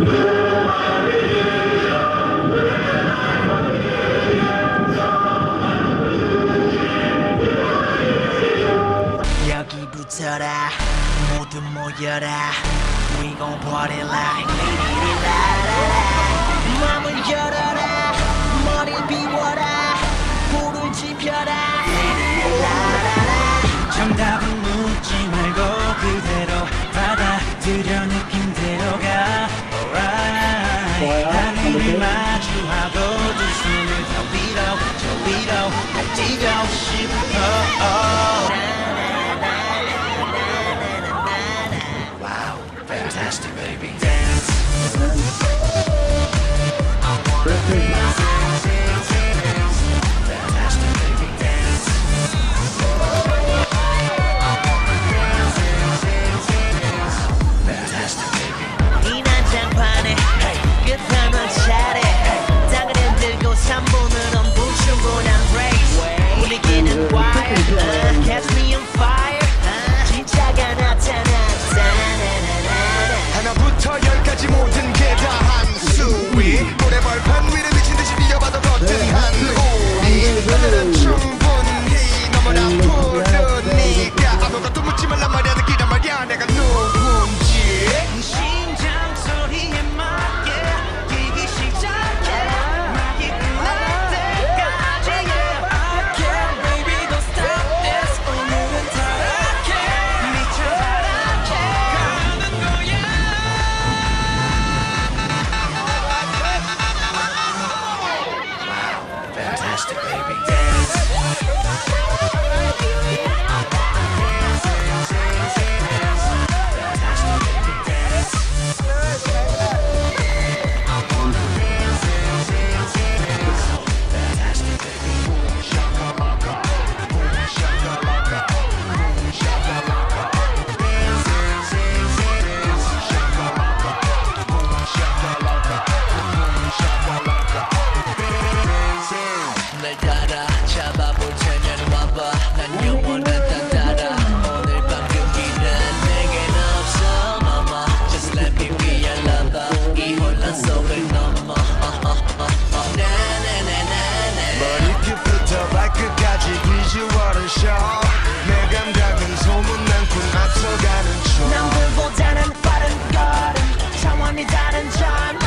여기 붙어라 모두 모여라 We gon' party like 라라라 맘을 열어라 머리를 비워라 불을 지펴라 라라라 정답은 묻지 말고 그대로 받아들여 느낌대로 가 Alright 하늘을 마주하고 두 손을 저 위로 날뛰고 싶어 Wow, fantastic baby Dance Fantastic baby dance Fantastic baby 이 난장판에 끝판왕 차례 땅을 흔들고 3분은 불충분한 race 분위기는 wild Catch me on fire 진짜가 나타났다 하나부터 열까지 모든 게 다 한 수위 노래벌판 위를 미친 듯이 뛰어봐도 거뜬한 우리 오늘은 충분히 너무나 푸르니까 아무것도 묻지 말란 말이야 느끼란 말이야 내가 누군지 심장 소리에 맞게 뛰기 시작해 막이 끝날 때까지 Yeah, I can't baby don't stop this 오늘은 타락해 미쳐 바라게 가는 거야 Wow, fantastic baby dance 날 따라 잡아볼 테면 와봐 난 영원한 딴 따라 오늘 밤 용기는 내겐 없어 mama Just let me be your lover 이 혼란 속을 넘어 나나나나나 머리끝부터 발끝까지 비주얼은 show 내 감각은 소문난군 앞서가는 중 남들보다는 빠른 걸음 차원이 다른 전